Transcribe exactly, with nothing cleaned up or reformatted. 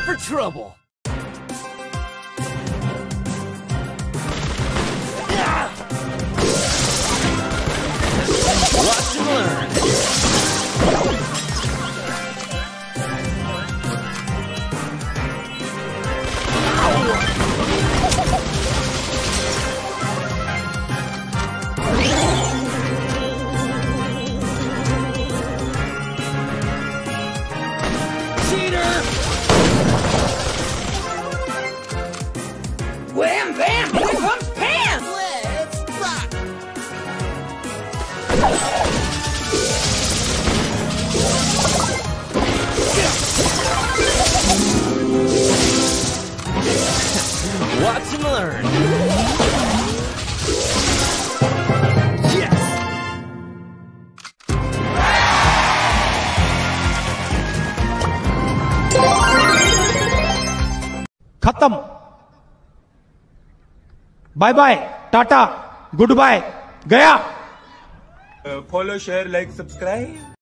for trouble. Watch and learn. Cheater! Wham bam! Here comes Pam! Let's rock! Watch and learn. Yes. खत्म. Bye bye, tata, goodbye, गया. Follow, share, like, subscribe.